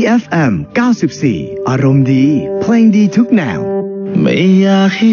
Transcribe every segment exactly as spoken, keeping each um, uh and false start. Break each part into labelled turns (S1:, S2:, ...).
S1: เอฟ เอ็ม เก้าสิบสี่ อารมณ์ดีเพลงดีทุกแนวไม่อยากให้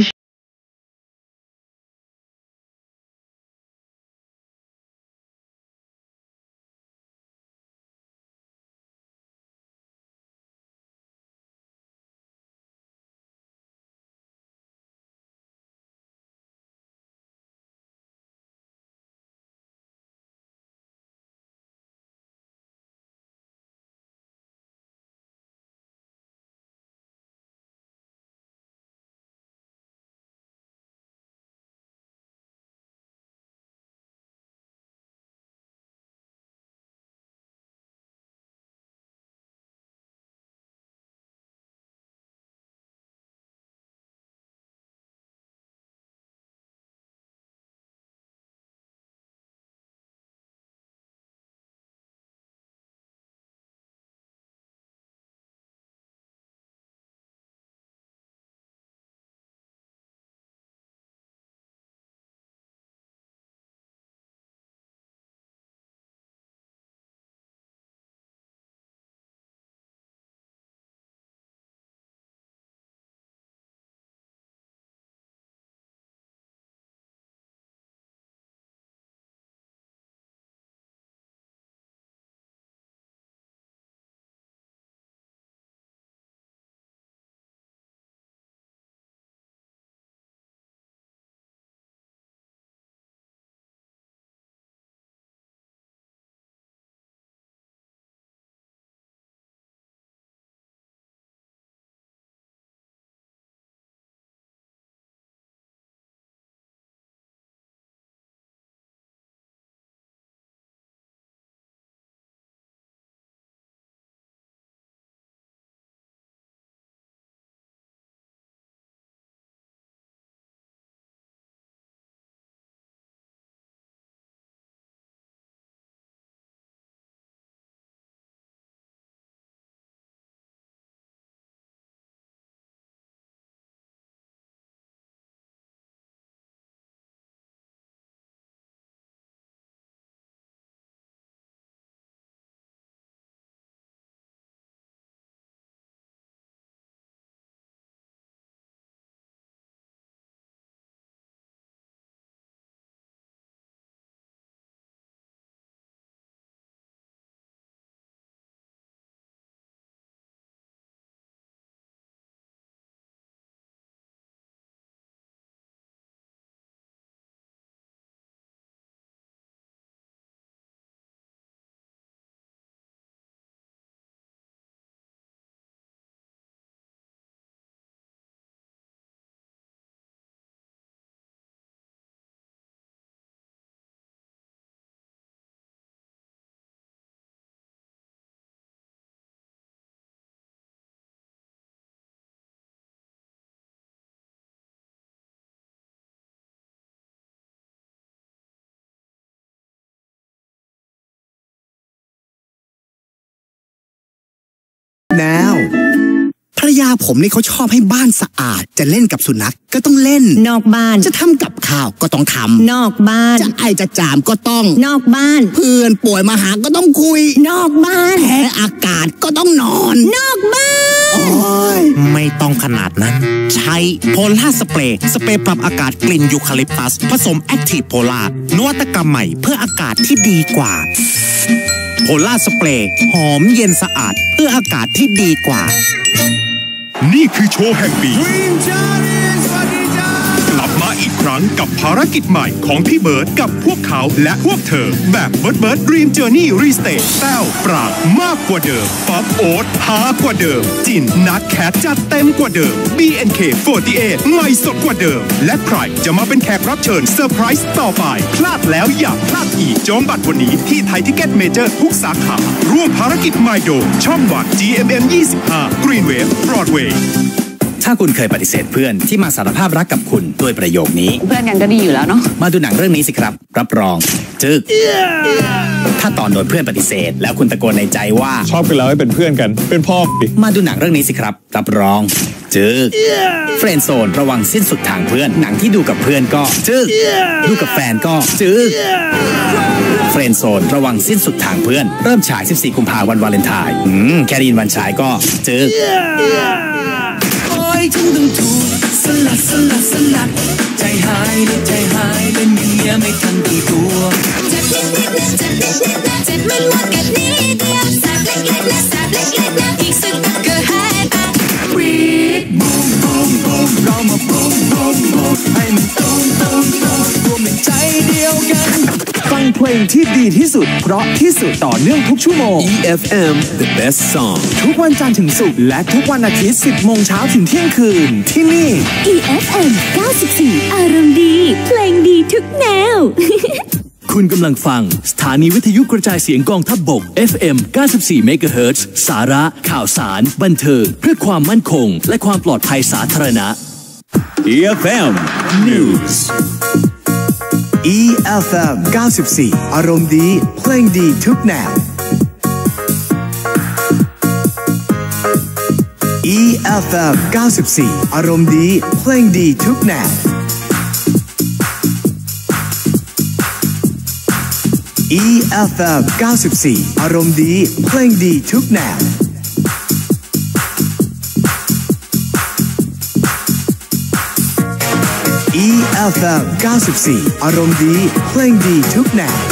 S2: แนวภรรยาผมนี่เขาชอบให้บ้านสะอาดจะเล่นกับสุนัขก็ต้องเล่น
S3: นอกบ้าน
S2: จะทำกับข้าวก็ต้องทำ
S3: นอกบ้าน
S2: จะไอจะจามก็ต้อง
S3: นอกบ้าน
S2: เพื่อนป่วยมาหาก็ต้องคุย
S3: นอกบ้าน
S2: แพ้อากาศก็ต้องนอน
S3: นอกบ้าน
S4: ไม่ต้องขนาดนั้นใช้โพล่าสเปรย์สเปรย์ปรับอากาศกลิ่นยูคาลิปตัสผสมแอคทีฟโพล่านวัตกรรมใหม่เพื่ออากาศที่ดีกว่าโพล่าสเปรย์หอมเย็นสะอาดเพื่ออากาศที่ดีกว่า
S5: นี่คือโชว์แห่งปีกลับมาอีกครั้งกับภารกิจใหม่ของพี่เบิร์ดกับพวกเขาและพวกเธอแบบเบิร์ดเบิร์ดดรีมเจอร์นี่รีสเตทแต้วปรางมากกว่าเดิมป๊อปโอ๊ตฮากว่าเดิมจินนัทแคทจัดเต็มกว่าเดิม บี เอ็น เค สี่สิบแปด ใหม่สดกว่าเดิมและใครจะมาเป็นแขกรับเชิญเซอร์ไพรส์ต่อไปพลาดแล้วอย่าพลาดอีกจองบัตรวันนี้ที่ไทยทิเก็ตเมเจอร์ทุกสาขาร่วมภารกิจใหม่โดยช่องวัน จี เอ็ม เอ็ม ยี่สิบห้า Greenwave Broadway
S6: ถ้าคุณเคยปฏิเสธเพื่อนที่มาสารภาพรักกับคุณด้วยประโยคนี้
S3: เพื่อนกันก็ดีอยู่แล้วเนาะ
S6: มาดูหนังเรื่องนี้สิครับรับรองจึกถ้าตอนโดนเพื่อนปฏิเสธแล้วคุณตะโกนในใจว่า
S7: ชอบกันแล้วให้เป็นเพื่อนกันเป็นพ่อดิ
S6: มาดูหนังเรื่องนี้สิครับรับรองจึกเฟรนด์โซนระวังสิ้นสุดทางเพื่อนหนังที่ดูกับเพื่อนก็จึกดูกับแฟนก็จึกเฟรนด์โซนระวังสิ้นสุดทางเพื่อนเริ่มฉายสิบสี่กุมภาพันธ์วันวาเลนไทน์อืมแค่ได้ยินวันฉายก็จึก
S8: โอ้ยฉันต้องถูกสลัดสลัดสลัดใจหายเลยใจหายเลยมีเมียไม่ทันตั้งตัวเจ็บนิดนิดนะเจ็บนิดนิดนะเจ็บมันหมดกันนิดเดียวแสบเล็กๆนะแสบเล็กๆนะอีกสักพักก็หายไปรีดบูมบูมบูมเรามาบูมบูมบูมให้มันตูมตูมตูมรวมเป็นใจเดียวกัน
S1: ฟังเพลงที่ดีที่สุดเพราะที่สุดต่อเนื่องทุกชั่วโมง อี เอฟ เอ็ม The Best Song ทุกวันจันทร์ถึงศุกร์และทุกวันอาทิตย์สิบโมงเช้าถึงเที่ยงคืนที่นี่
S3: อี เอฟ เอ็ม เก้าสิบสี่ อารมณ์ดี เพลงดีทุกแนว
S9: คุณกำลังฟังสถานีวิทยุกระจายเสียงกองทัพบก เอฟ เอ็ม เก้าสิบสี่ เมกะเฮิรตซ์ สาระข่าวสารบันเทิงเพื่อความมั่นคงและความปลอดภัยสาธารณะ
S1: อี เอฟ เอ็ม News อี เอฟ เอ็ม เก้าสิบสี่ อารมณ์ดีเพลงดีทุกแนว อี เอฟ เอ็ม เก้าสิบสี่ อารมณ์ดีเพลงดีทุกแนว อี เอฟ เอ็ม เก้าสิบสี่ อารมณ์ดีเพลงดีทุกแนว อี เอฟ เอ็ม เก้าสิบสี่ อารมณ์ดีเพลงดีทุกแนว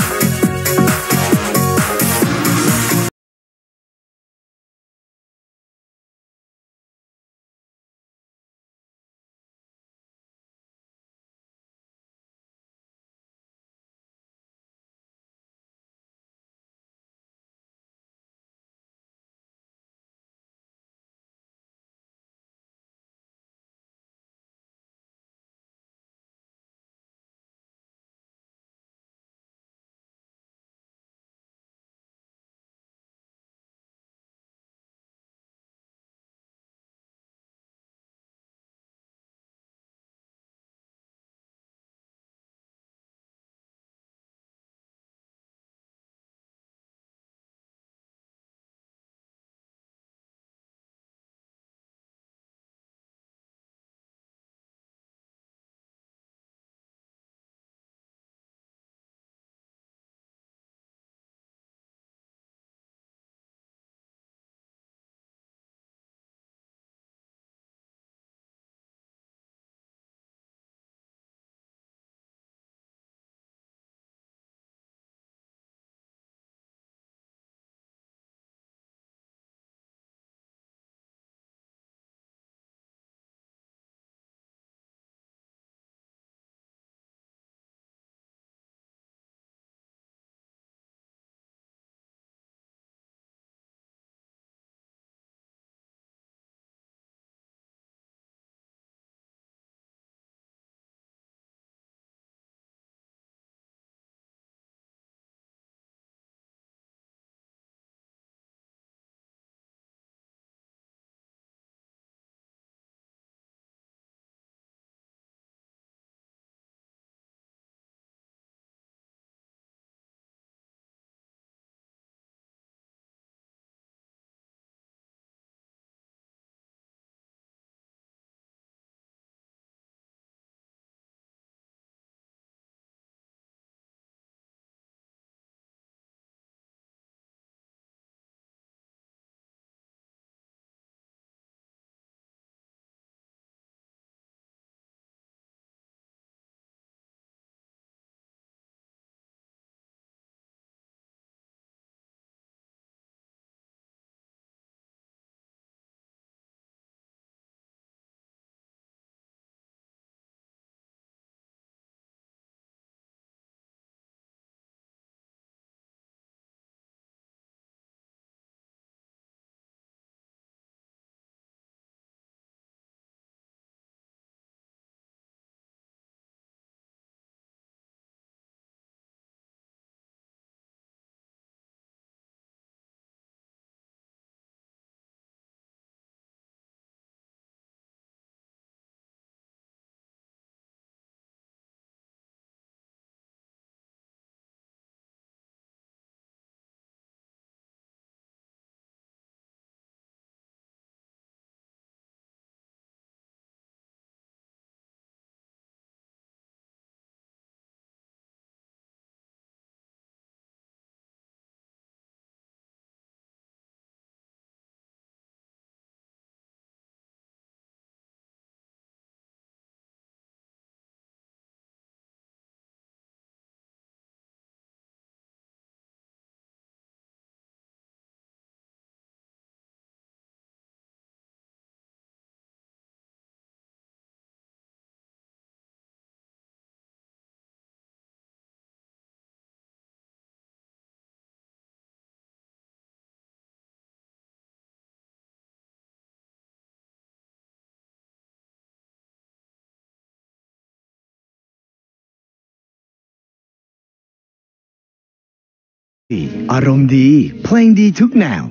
S1: อารมณ์ดีเพลงดีทุกแนว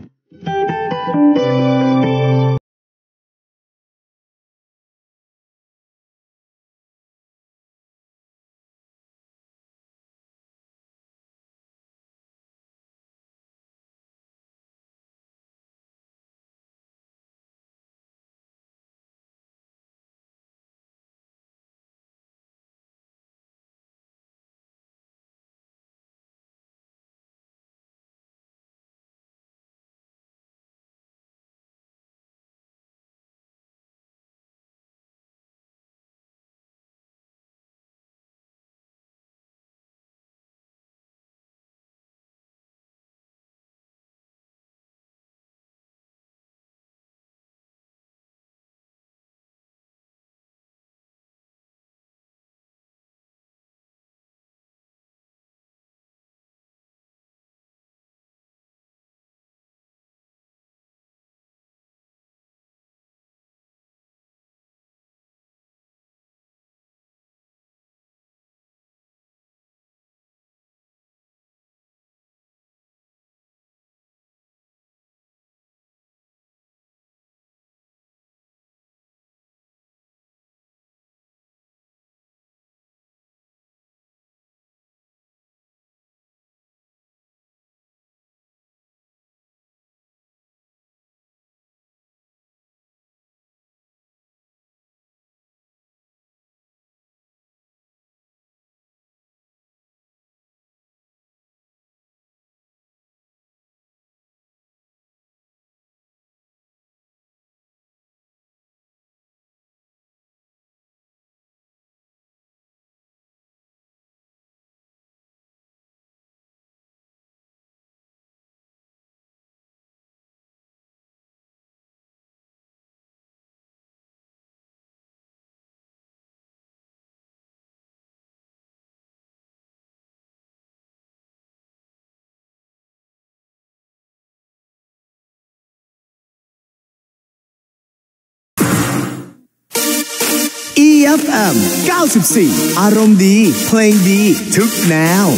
S1: อี เอฟ เอ็ม เก้าสิบสี่อารมณ์ดีเพลงดีทุกแนว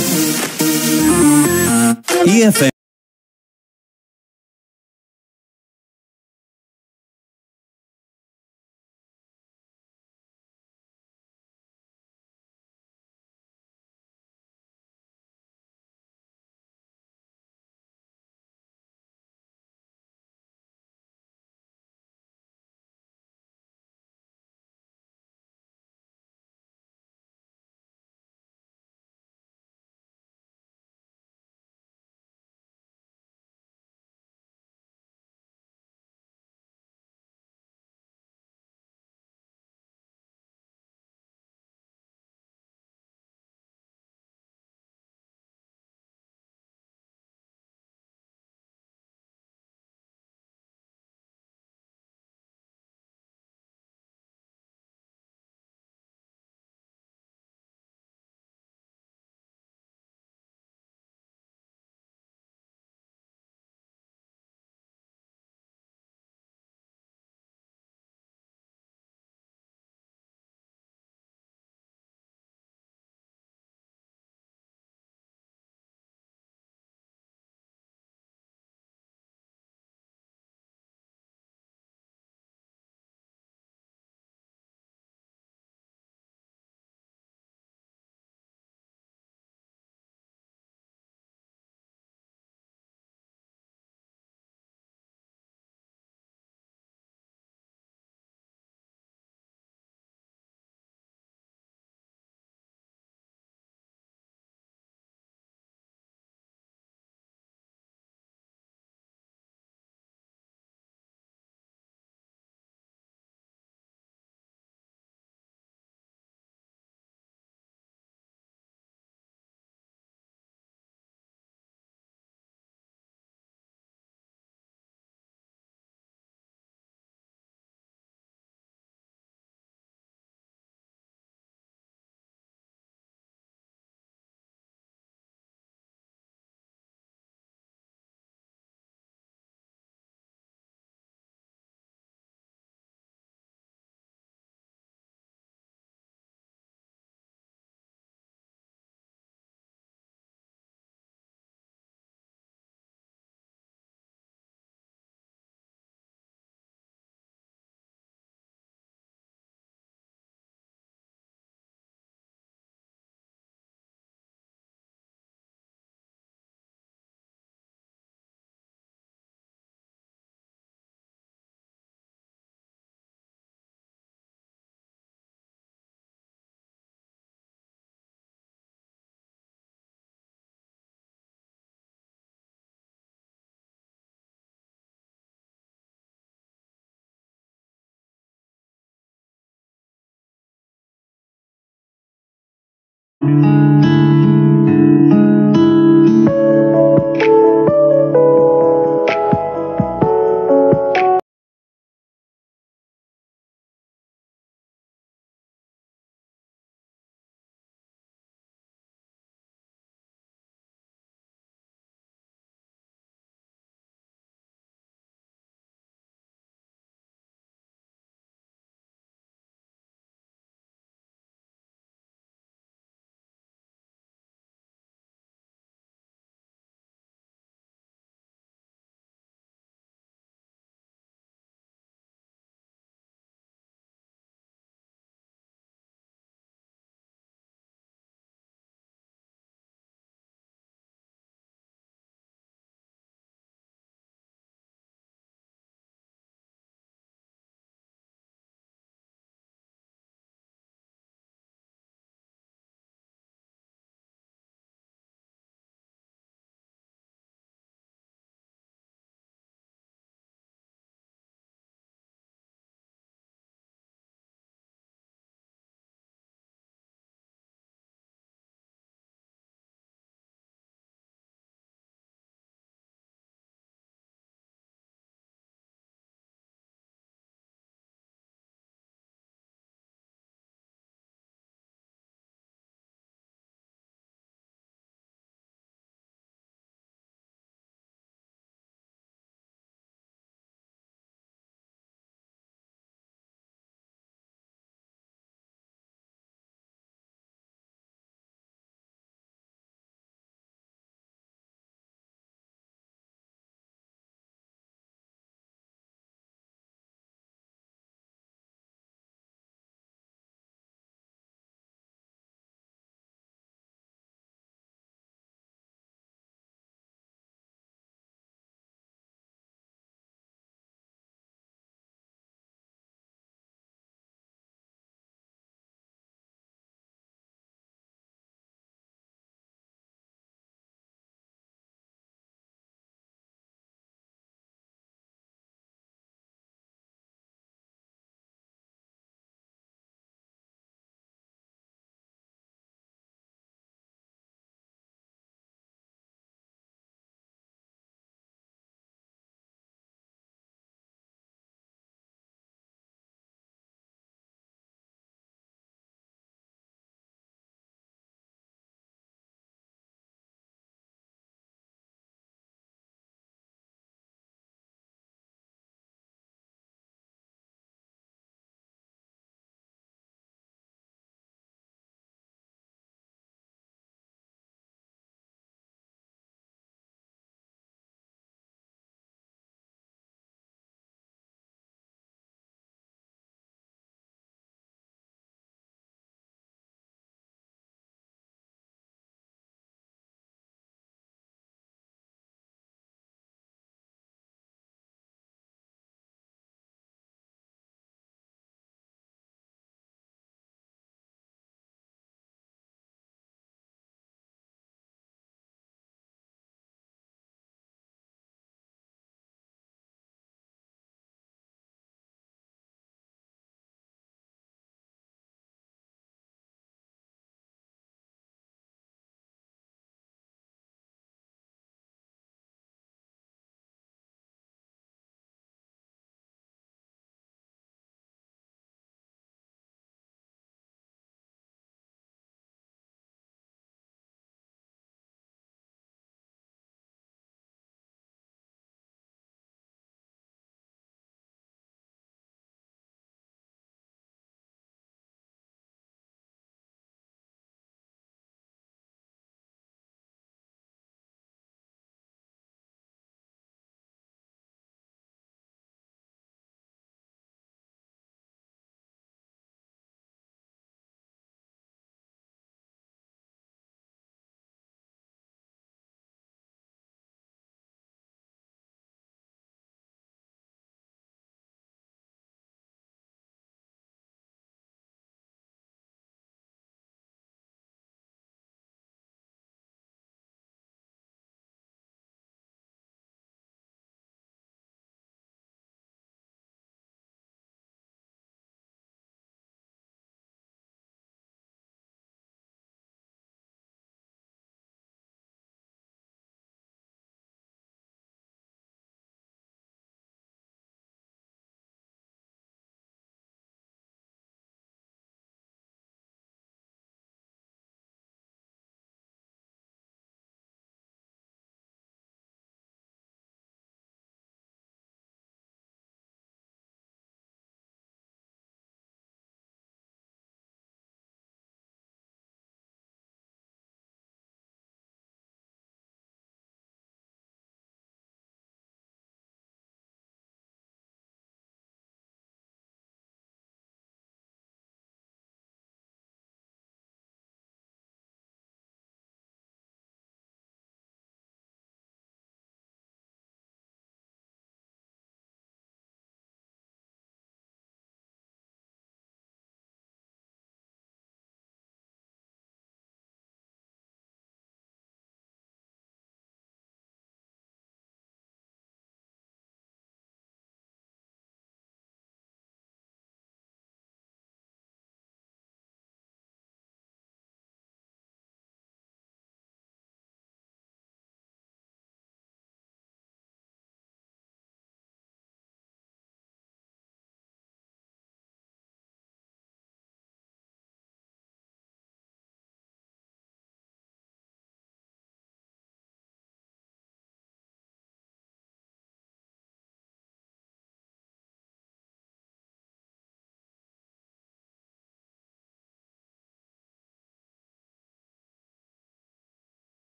S1: อี เอฟ เอ็ม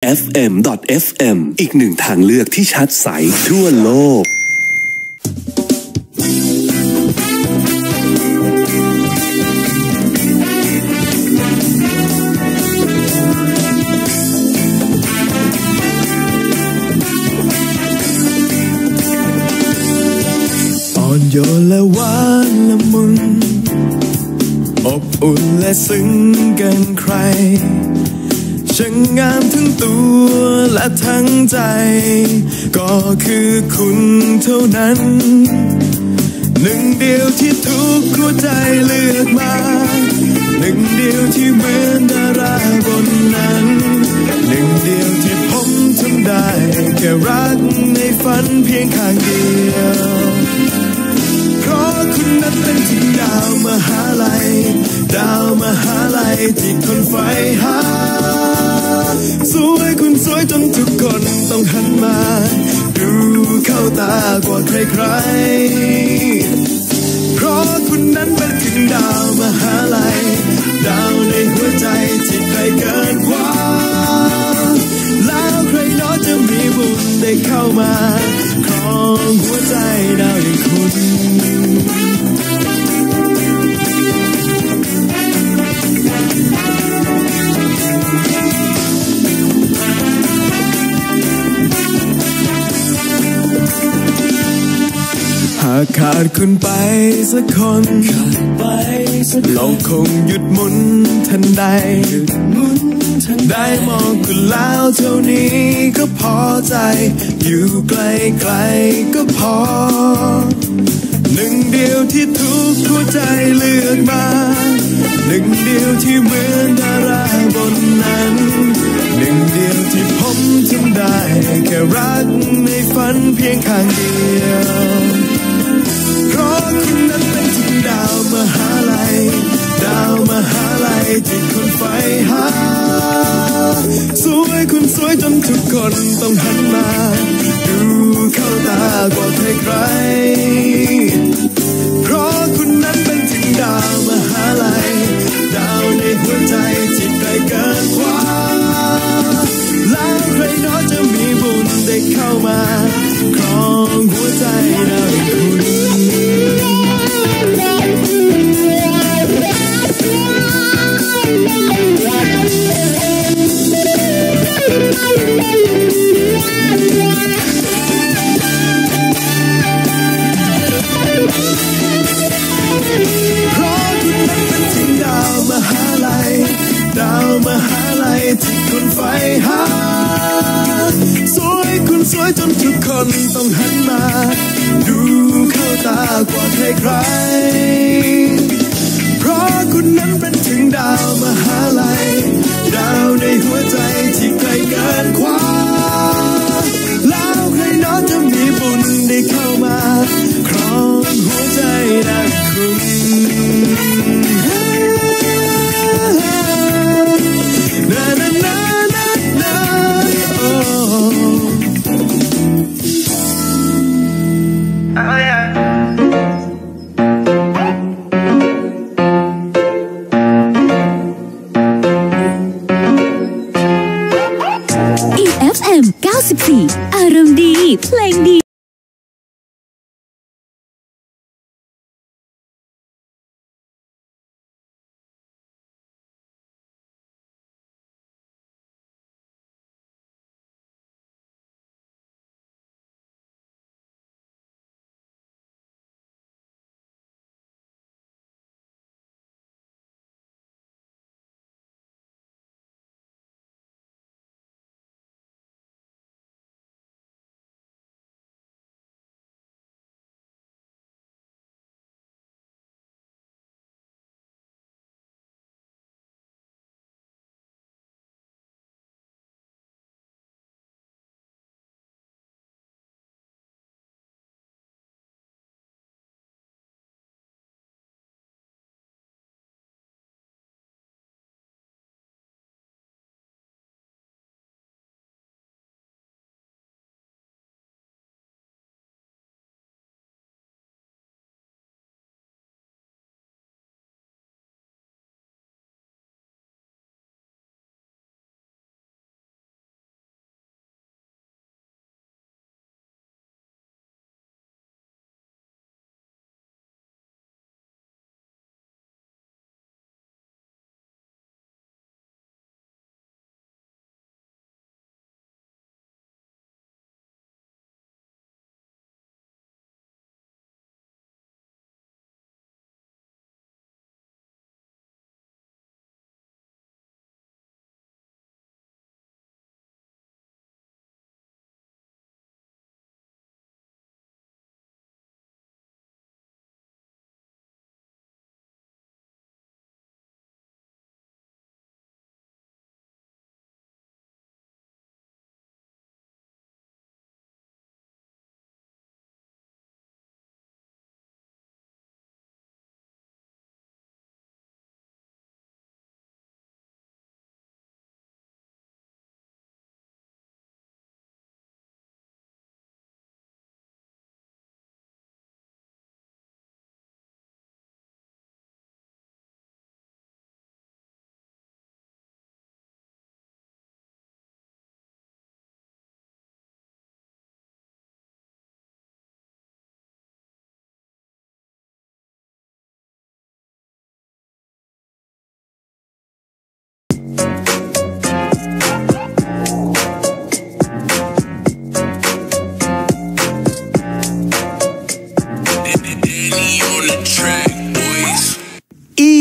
S10: เอฟ เอ็ม ดอท เอฟ เอ็ม อีกหนึ่งทางเลือกที่ชัดใสทั่วโลก
S11: อ่อนโยนและหวานละมุนอบอุ่นและซึ้งเกินใครช่างงามทั้งตัวและทั้งใจก็คือคุณเท่านั้นหนึ่งเดียวที่ทุกหัวใจเลือกมาหนึ่งเดียวที่เหมือนดาราบนนั้นหนึ่งเดียวที่ผมทำได้แค่รักในฝันเพียงข้างเดียวเพราะคุณนั้นเป็นถึงดาวมหาลัยดาวมหาลัยที่คนใฝ่หาสวยคุณสวยจนทุกคนต้องหันมาดูเข้าตากว่าใครๆเพราะคุณนั้นเป็นถึงดาวมหาลัยดาวในหัวใจที่ใครเกินกว่าแล้วใครน้อจะมีบุญได้เข้ามาครองหัวใจดาวอย่างคุณหากขาดคุณไปสักคนโลกคงหยุดหมุนทันใดได้มองคุณแล้วเท่านี้ก็พอใจอยู่ไกลๆก็พอหนึ่งเดียวที่ทุกหัวใจเลือกมาหนึ่งเดียวที่เหมือนดาราบนนั้นหนึ่งเดียวที่ผมทำได้แค่รักในฝันเพียงข้างเดียวเพราะคุณนั้นเป็นถึงดาวมหาลัยดาวมหาลัยที่คนใฝ่หาสวยคุณสวยจนทุกคนต้องหันมาดูเข้าตากว่าใครๆเพราะคุณนั้นเป็นถึงดาวมหาลัยดาวในหัวใจที่ไกลเกินกว่าแล้วใครน้อจะมีบุญได้เข้ามาครองหัวใจดาวอย่างคุณเพราะคุณนั้นเป็นถึงดาวมหาลัยดาวมหาลัยที่คนใฝ่หาสวยคุณสวยจนทุกคนต้องหันมาดูเข้าตากว่าใครๆเพราะคุณนั้นเป็นถึงดาวมหาลัยดาวในหัวใจที่ไกลเกินกว่าแล้วใครน้อจะมีบุญได้เข้ามาครองหัวใจได้คุณนานานานานาโอ้
S3: อี เอฟ เอ็ม เก้าสิบสี่ อารมณ์ดีเพลงดี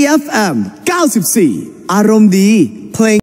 S2: เอฟ เอ็ม เก้าสิบสี่ อารมณ์ดีเพลง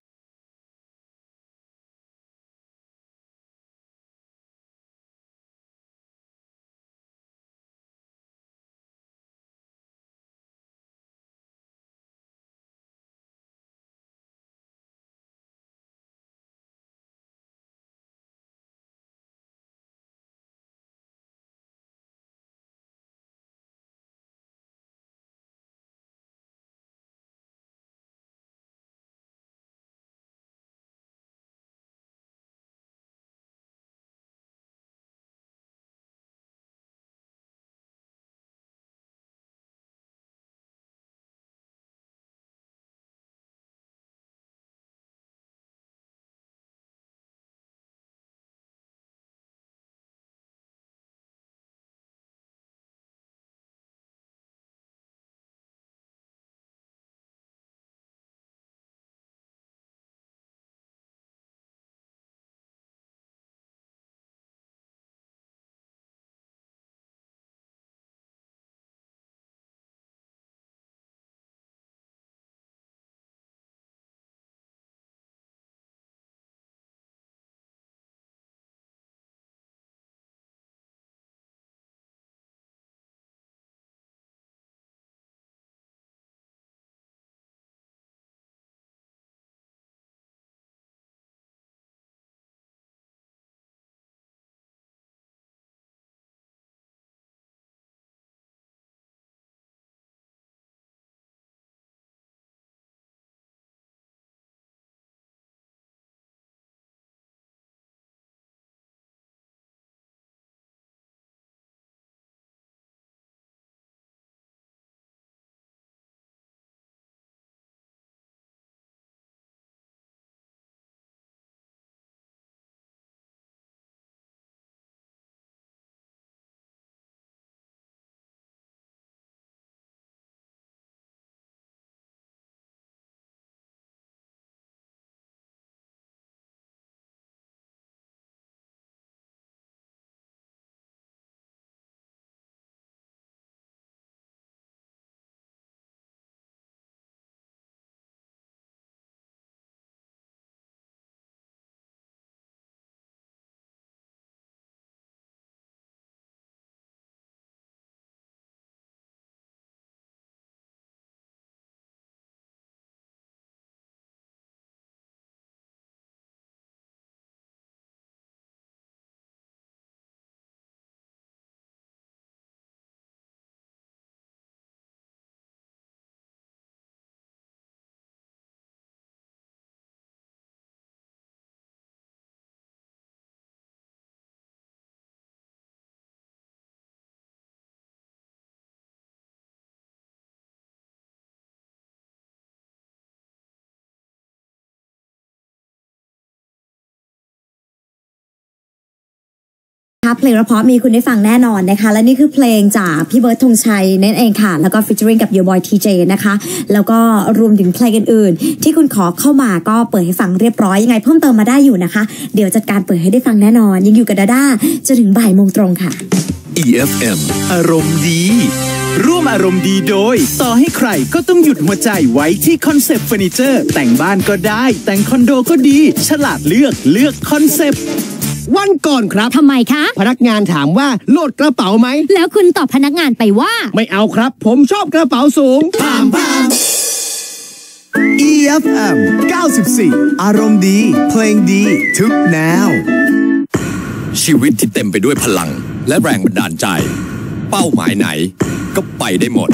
S2: เพลงเพราะมีคุณได้ฟังแน่นอนนะคะและนี่คือเพลงจากพี่เบิร์ดธงชัยนั่นเองค่ะแล้วก็ฟีเจอริงกับ Your Boy ที เจ นะคะแล้วก็รวมถึงเพลงอื่นๆที่คุณขอเข้ามาก็เปิดให้ฟังเรียบร้อยยังไงเพิ่มเติมมาได้อยู่นะคะเดี๋ยวจัดการเปิดให้ได้ฟังแน่นอนยังอยู่กับดาด้าจนถึงบ่ายโมงตรงค่ะ
S1: อี เอฟ เอ็ม อารมณ์ดีร่วมอารมณ์ดีโดยต่อให้ใครก็ต้องหยุดหัวใจไว้ที่คอนเซปต์เฟอร์นิเจอร์แต่งบ้านก็ได้แต่งคอนโดก็ดีฉลาดเลือกเลือกคอนเซปต์
S2: วันก่อนครับ
S3: ทำไมคะ
S2: พนักงานถามว่าโหลดกระเป๋าไหม
S3: แล้วคุณตอบพนักงานไปว่า
S2: ไม่เอาครับผมชอบกระเป๋าสูงปามปาม อี เอฟ เอ็ม เก้าสิบสี่ อารมณ์ดีเพลงดีทุกแนว
S12: ชีวิตที่เต็มไปด้วยพลังและแรงบันดาลใจเป้าหมายไหนก็ไปได้หมด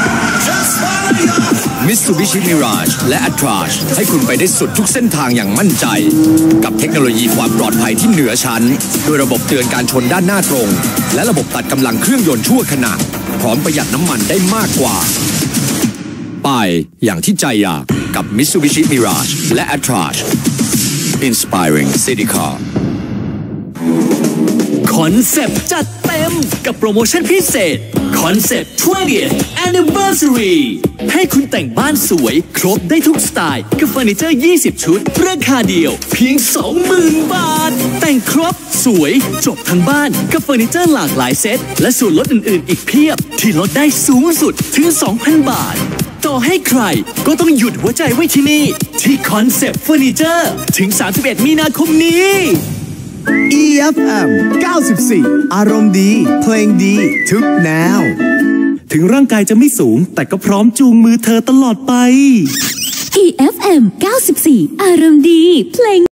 S12: Mitsubishi Mirage และ Attrage ให้คุณไปได้สุดทุกเส้นทางอย่างมั่นใจกับเทคโนโลยีความปลอดภัยที่เหนือชั้นด้วยระบบเตือนการชนด้านหน้าตรงและระบบตัดกำลังเครื่องยนต์ชั่วขณะพร้อมประหยัดน้ำมันได้มากกว่าไปอย่างที่ใจอยากกับ Mitsubishi Mirage และ Attrage Inspiring City Car
S9: คอนเซปต์จัดเต็มกับโปรโมชั่นพิเศษคอนเซปต์ twentieth Anniversary ให้คุณแต่งบ้านสวยครบได้ทุกสไตล์กับเฟอร์นิเจอร์ยี่สิบชุดราคาเดียวเพียง สองหมื่น บาทแต่งครบสวยจบทั้งบ้านกับเฟอร์นิเจอร์หลากหลายเซตและส่วนลดอื่นๆอีกเพียบที่ลดได้สูงสุดถึง สองพัน บาทต่อให้ใครก็ต้องหยุดหัวใจไว้ที่นี่ ที่คอนเซปต์เฟอร์นิเจอร์ถึง สามสิบเอ็ด มีนาคมนี้
S11: อี เอฟ เอ็ม เก้าสิบสี่ อารมณ์ดี เพลงดีทุกแนว
S1: ถึงร่างกายจะไม่สูงแต่ก็พร้อมจูงมือเธอตลอดไป
S3: อี เอฟ เอ็ม เก้าสิบสี่ อารมณ์ดีเพลง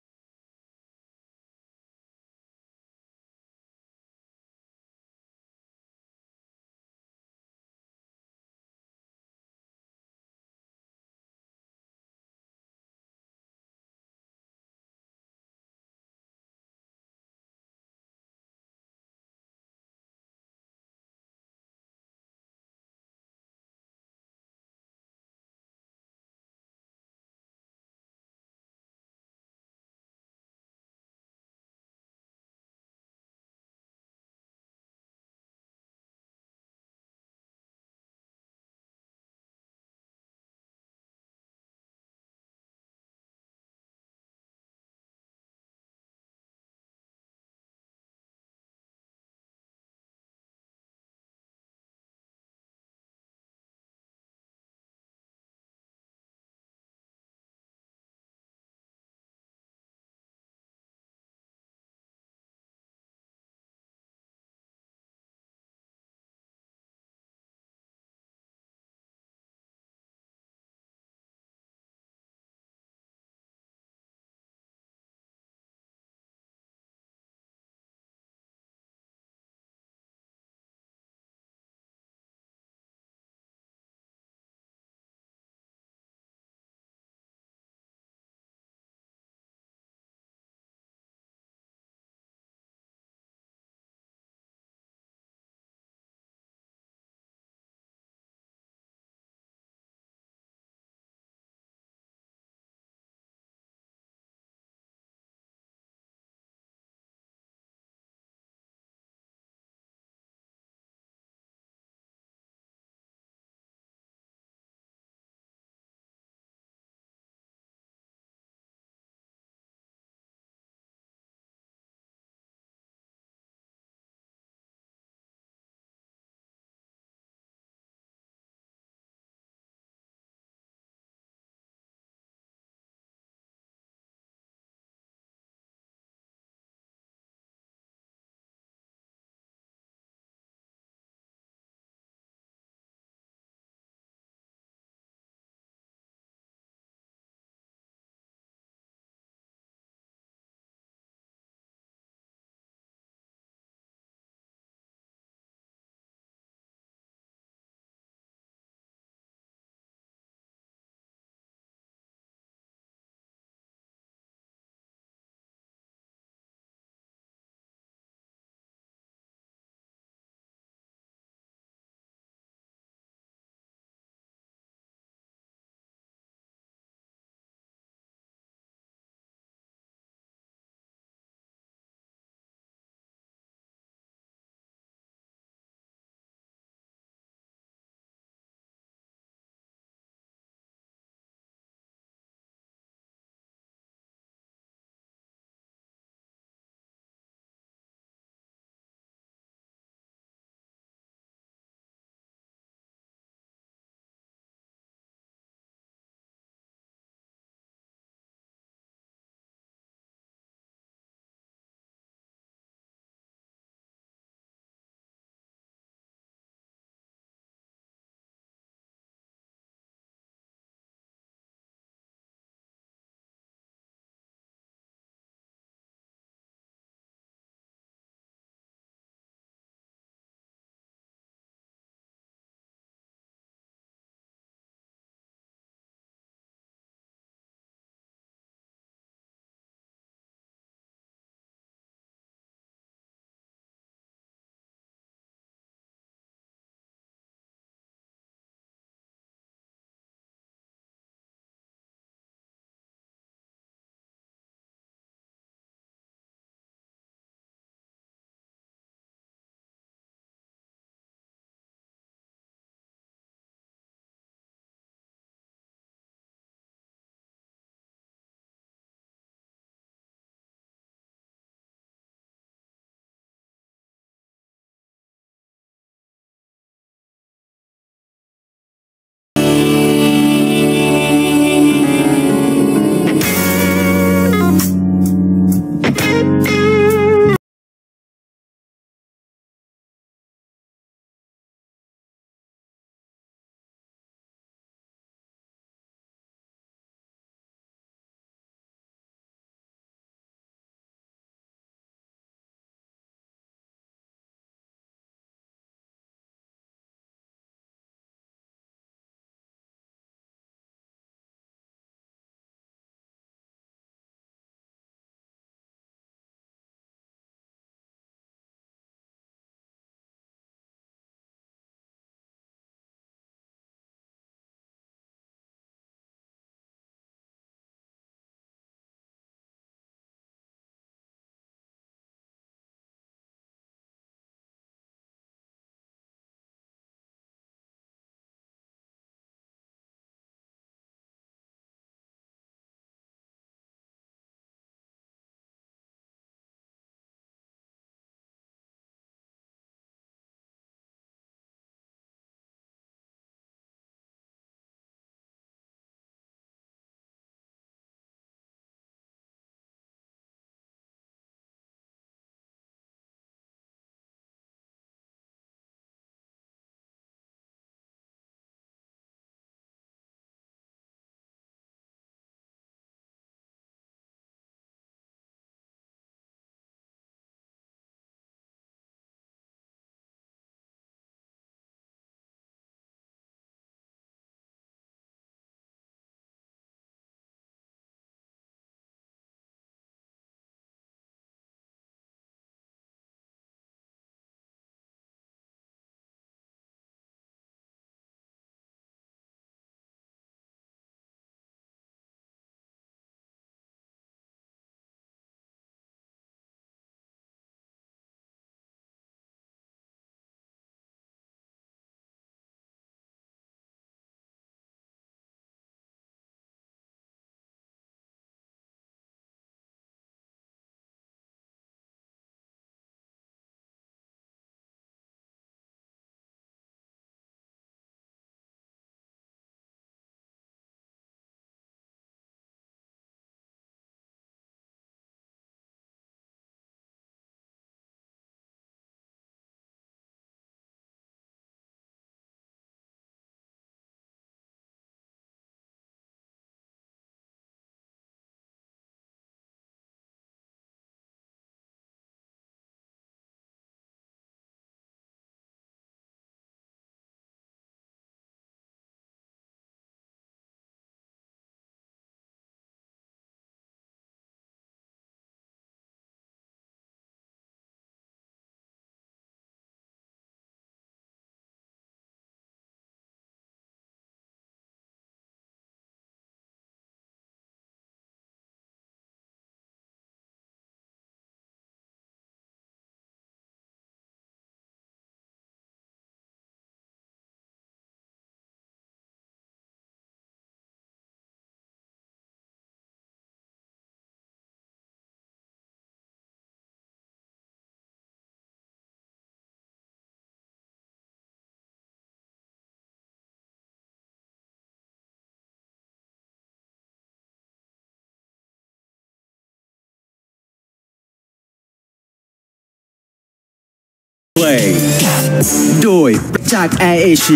S1: Play โดยจาก Air Asia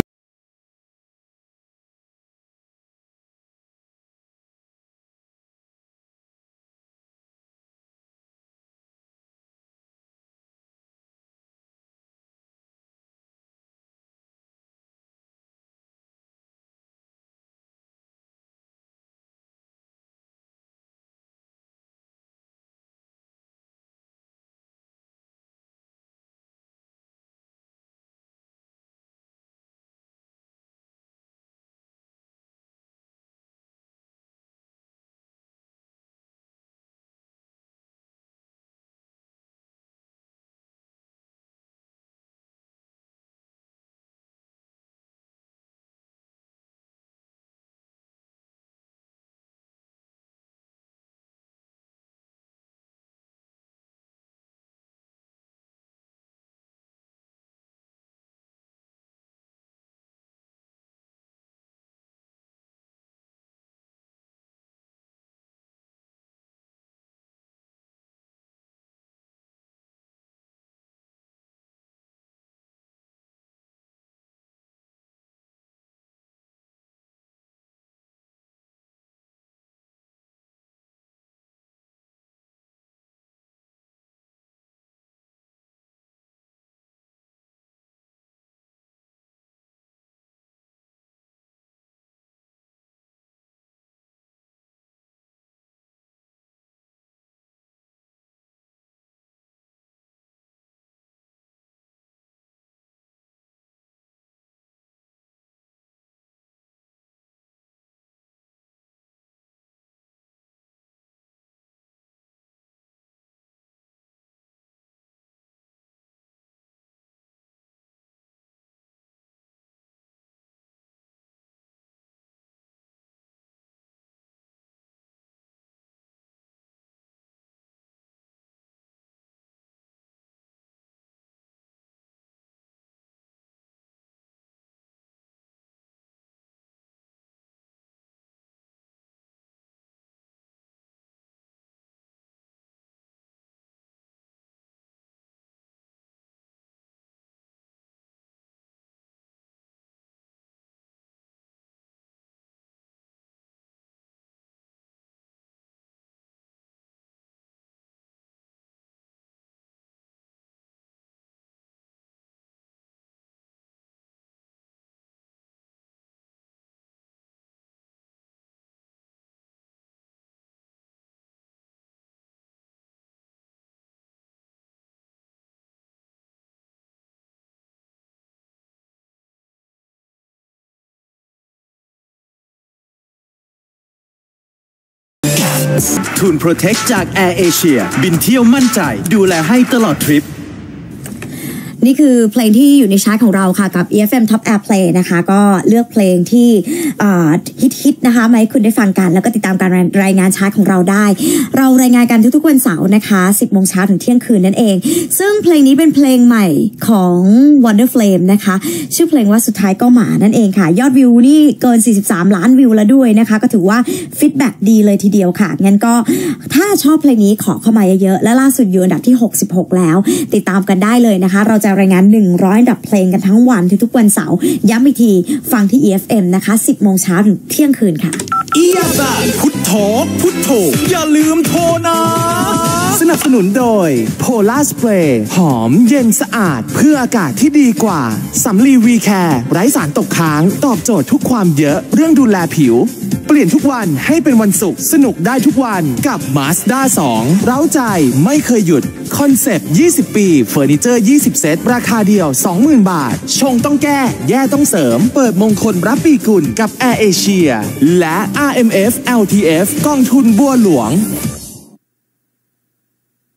S1: ทูน Protect จาก Air Asia บินเที่ยวมั่นใจดูแลให้ตลอดทริป
S2: นี่คือเพลงที่อยู่ในชาร์ตของเราค่ะกับ อี เอฟ เอ็ม Top Airplay นะคะก็เลือกเพลงที่ฮิตๆนะคะมาให้คุณได้ฟังกันแล้วก็ติดตามการรายงานชาร์ตของเราได้เรารายงานกันทุกๆวันเสาร์นะคะสิบโมงเช้าถึงเที่ยงคืนนั่นเองซึ่งเพลงนี้เป็นเพลงใหม่ของ Wonder Flame นะคะชื่อเพลงว่าสุดท้ายก็หมานั่นเองค่ะยอดวิวนี่เกินสี่สิบสามล้านวิวแล้วด้วยนะคะก็ถือว่าฟีดแบ็กดีเลยทีเดียวค่ะงั้นก็ถ้าชอบเพลงนี้ขอเข้ามาเยอะๆและล่าสุดอยู่อันดับที่หกสิบหกแล้วติดตามกันได้เลยนะคะเราจะรายงานหนึ่งร้อยอันดับเพลงกันทั้งวันทุกๆวันเสาร์ย้ำอีกทีฟังที่ อี เอฟ เอ็ม นะคะสิบโมงเช้าถึงเที่ยงคืนค่ะ
S1: อียาบะพุทโธพุทโธอย่าลืมโทรนะสนับสนุนโดยโพล่าสเปรย์หอมเย็นสะอาดเพื่ออากาศที่ดีกว่าสำลีวีแคร์ไร้สารตกค้างตอบโจทย์ทุกความเยอะเรื่องดูแลผิวเปลี่ยนทุกวันให้เป็นวันศุกร์สนุกได้ทุกวันกับ Mazda สองเร้าใจไม่เคยหยุดคอนเซปต์ยี่สิบปีเฟอร์นิเจอร์ยี่สิบเซตราคาเดียว สองหมื่น บาทชงต้องแก้แย่ต้องเสริมเปิดมงคลรับปีกุลกับ Air Asia และ อาร์ เอ็ม เอฟ แอล ที เอฟ กองทุนบัวหลวง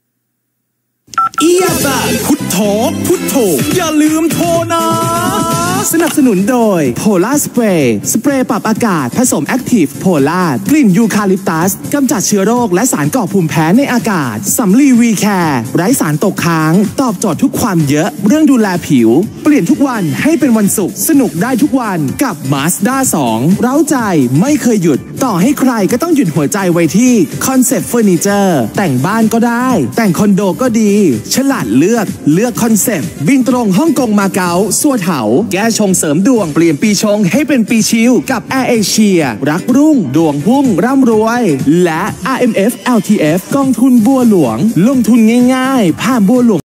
S1: อียาบะพุทโธพุทโธอย่าลืมโทรนะ
S11: สนับสนุนโดย Polar Spray สเปรย์ปรับอากาศผสม Active Polar กลิ่นยูคาลิปตัสกำจัดเชื้อโรคและสารก่อภูมิแพ้ในอากาศสำลีวีแคร์ไร้สารตกค้างตอบโจทย์ทุกความเยอะเรื่องดูแลผิวเปลี่ยนทุกวันให้เป็นวันศุกร์สนุกได้ทุกวันกับ Mazda สองเร้าใจไม่เคยหยุดต่อให้ใครก็ต้องหยุดหัวใจไว้ที่ Concept Furniture แต่งบ้านก็ได้แต่งคอนโดก็ดีฉลาดเลือกเลือก Concept บินตรงฮ่องกงมาเก๊าสัวเถาแก้ชงเสริมดวงเปลี่ยนปีชงให้เป็นปีชิลกับ Air Asia รักรุ่งดวงพุ่งร่ำรวยและ อาร์ เอ็ม เอฟ แอล ที เอฟ กองทุนบัวหลวงลงทุนง่ายๆผ่านบัวหลวง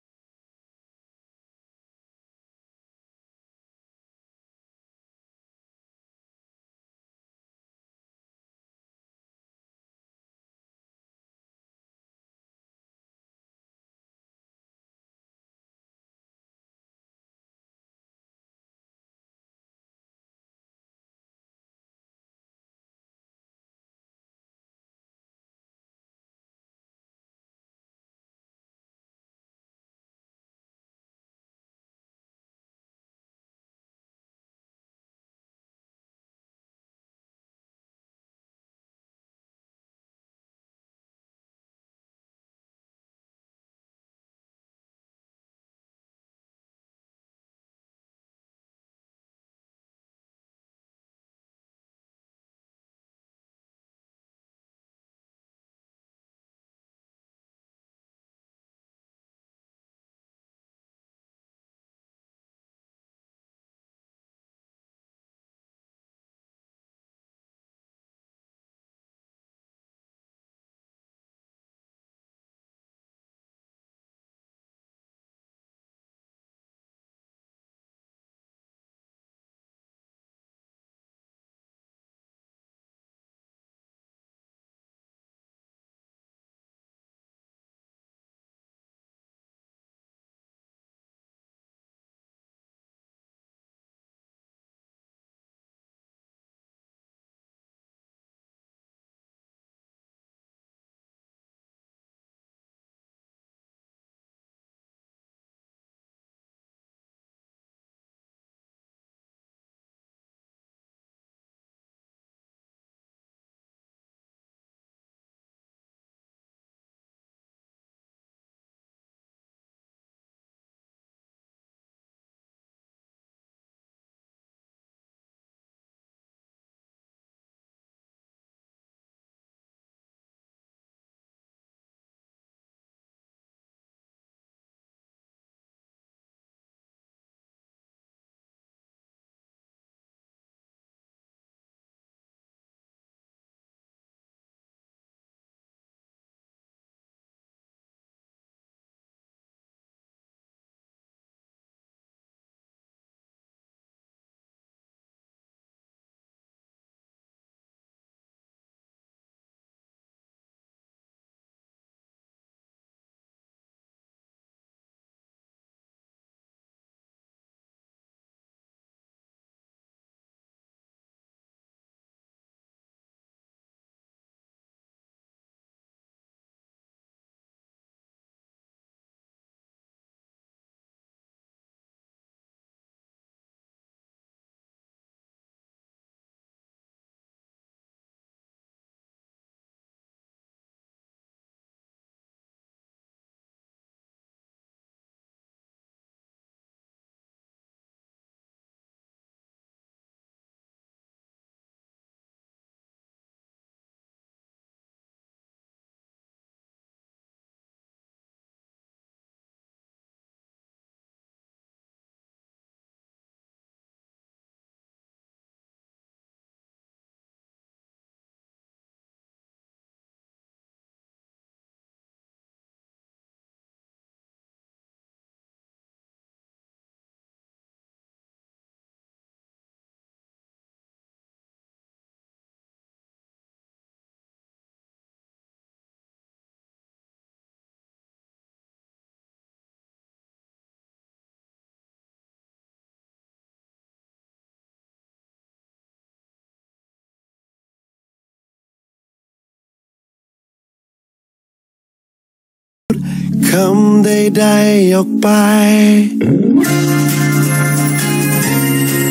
S11: คำใดๆออกไป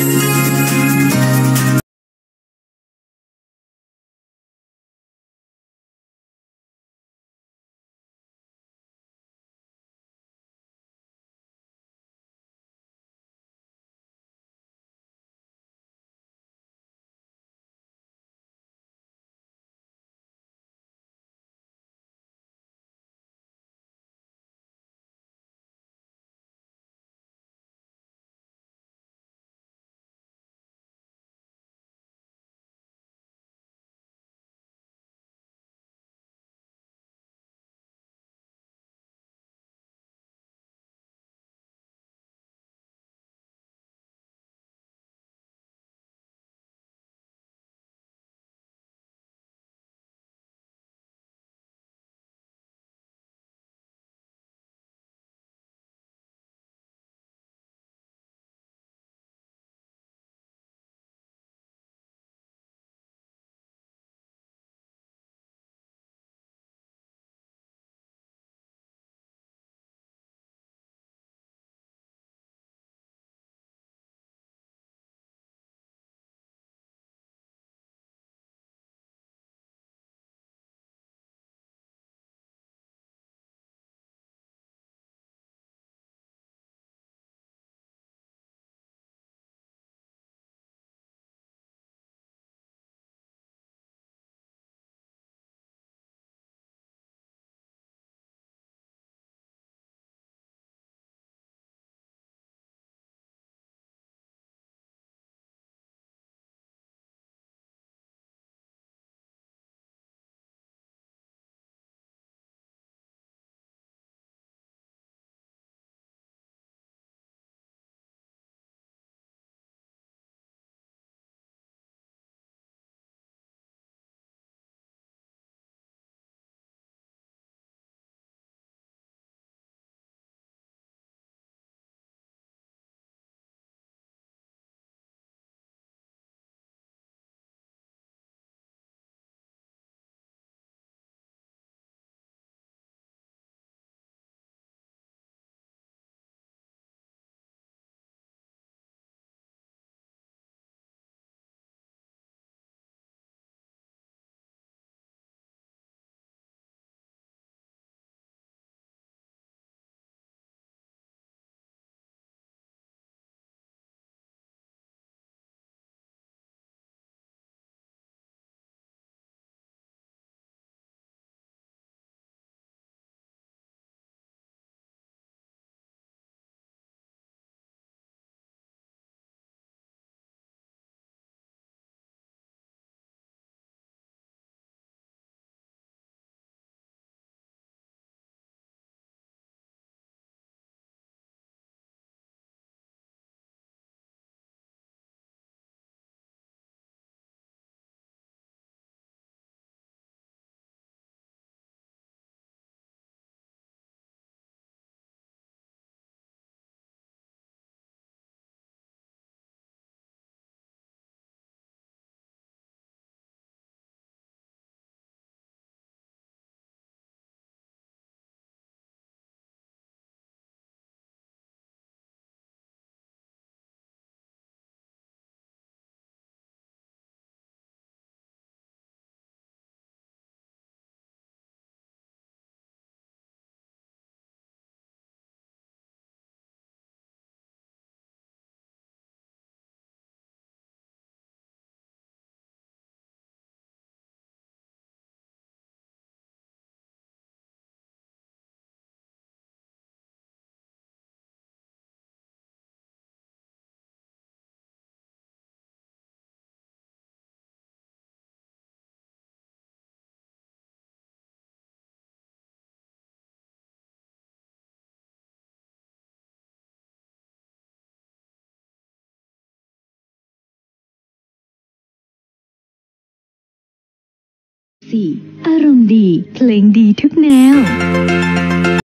S3: สี่อารมณ์ดีเพลงดีทุกแนว